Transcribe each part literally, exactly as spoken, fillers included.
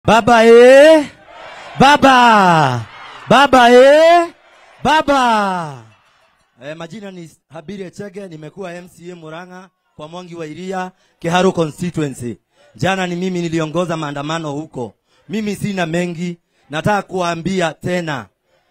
Baba eh, baba, baba eh, baba. Eh, majina ni Habiri Echege, nimekuwa M C A Murang'a kwa Mwangi wa Iria, Kiharu constituency. Jana ni mimi niliongoza maandamano huko. Mimi sina mengi, nataka kuambia tena.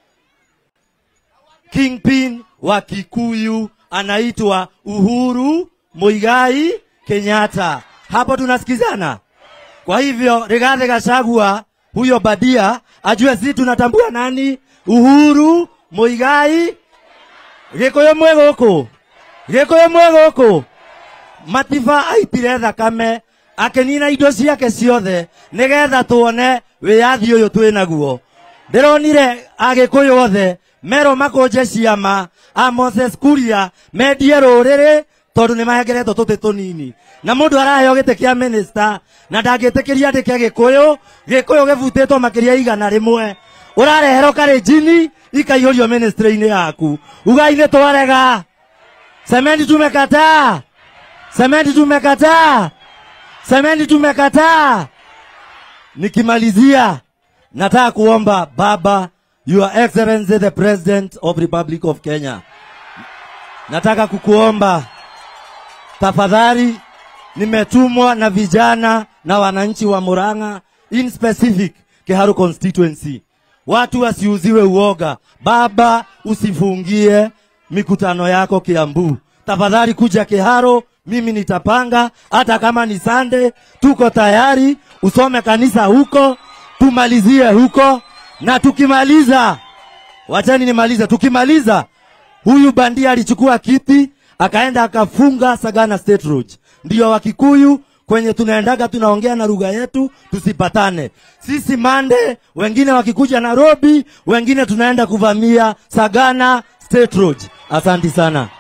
Kingpin wa Kikuyu anaitwa Uhuru Muigai Kenyatta. Hapo tunasikizana. Kwa hivyo Rigathi Gachagua huyo badia ajue sisi tunatambua nani Uhuru Muigai Gikuyu mwegoko Gikuyu mwegoko Matiba aitire thakame akenina indo ciake ciothe nigetha tuone wiyathi uyu twinaguo. Ndironire Agikuyu othe mero makonje ciama a Moses Kuria mendie ruriri tondu ni mahengeretwo tuti tunini na mundu araheo gite kia minister na ndangitikiria andike Gikuyu Gikuyu givutitwo makiria igana rimwe urarehero Kalenjin ikaiyurio ministry-ini yaku ugaine twarega semendi tumekataa semendi tumekataa semendi tumekataa. Nikimalizia nataka kuomba baba, Your Excellency the President of Republic of Kenya, nataka kukuomba tafadhali, nimetumwa na vijana na wananchi wa Murang'a, in specific Kiharu constituency, watu wasiuziwe uoga. Baba, usifungie mikutano yako Kiambu, tafadhali kuja Kiharu, mimi nitapanga hata kama ni Sunday, tuko tayari. Usome kanisa huko, tumalizie huko, na tukimaliza, wachani nimaliza, tukimaliza huyu bandia alichukua kiti akaenda akafunga Sagana State Road. Ndio Wakikuyu kwenye tunaendaga tunaongea na lugha yetu tusipatane. Sisi Mande, wengine wakikuja Nairobi, wengine tunaenda kuvamia Sagana State Road. Asante sana.